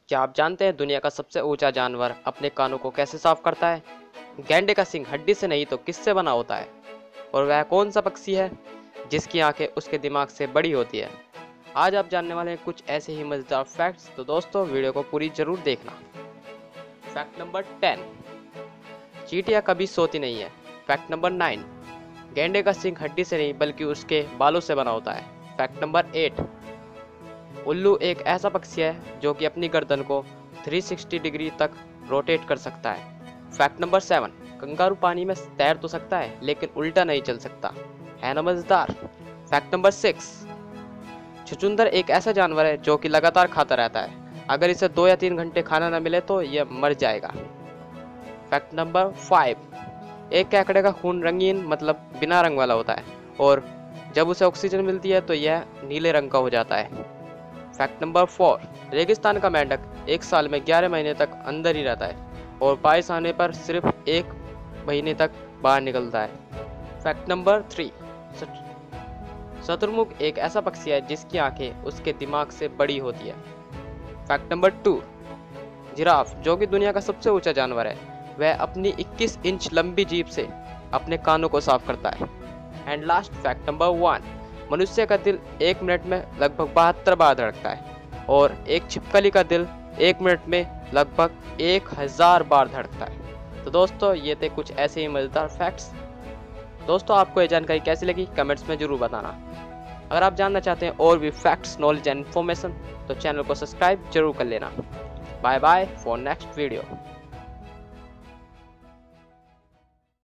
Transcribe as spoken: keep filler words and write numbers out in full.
क्या आप जानते हैं दुनिया का सबसे ऊंचा जानवर अपने कानों को कैसे साफ करता है? गैंडे का सींग हड्डी से नहीं तो किससे बना होता है? और वह कौन सा पक्षी है जिसकी आंखें उसके दिमाग से बड़ी होती है? आज आप जानने वाले हैं कुछ ऐसे ही मजेदार फैक्ट्स, तो दोस्तों वीडियो को पूरी जरूर देखना। फैक्ट नंबर टेन, चींटियां कभी सोती नहीं है। फैक्ट नंबर नाइन, गैंडे का सींग हड्डी से नहीं बल्कि उसके बालों से बना होता है। फैक्ट नंबर एट, उल्लू एक ऐसा पक्षी है जो कि अपनी गर्दन को तीन सौ साठ डिग्री तक रोटेट कर सकता है। फैक्ट नंबर सेवन, कंगारू पानी में तैर तो सकता है लेकिन उल्टा नहीं चल सकता। है ना मजेदार? फैक्ट नंबर सिक्स, छुचुंदर एक ऐसा जानवर है जो कि लगातार खाता रहता है। अगर इसे दो या तीन घंटे खाना न मिले तो यह मर जाएगा। फैक्ट नंबर फाइव, एक केकड़े का खून रंगीन मतलब बिना रंग वाला होता है और जब उसे ऑक्सीजन मिलती है तो यह नीले रंग का हो जाता है। फैक्ट नंबर फोर, रेगिस्तान का मेंढक एक साल में ग्यारह महीने तक अंदर ही रहता है और बाईस आने पर सिर्फ एक महीने तक बाहर निकलता है। फैक्ट नंबर थ्री, शतुरमुर्ग एक ऐसा पक्षी है जिसकी आंखें उसके दिमाग से बड़ी होती है। फैक्ट नंबर टू, जिराफ जो कि दुनिया का सबसे ऊंचा जानवर है, वह अपनी इक्कीस इंच लंबी जीभ से अपने कानों को साफ करता है। And last fact number one, मनुष्य का दिल एक मिनट में लगभग बहत्तर बार धड़कता है और एक छिपकली का दिल एक मिनट में लगभग एक हजार बार धड़कता है। तो दोस्तों ये थे कुछ ऐसे ही मजेदार फैक्ट्स। दोस्तों आपको ये जानकारी कैसी लगी कमेंट्स में जरूर बताना। अगर आप जानना चाहते हैं और भी फैक्ट्स, नॉलेज एंड इन्फॉर्मेशन तो चैनल को सब्सक्राइब जरूर कर लेना। Bye bye for next video.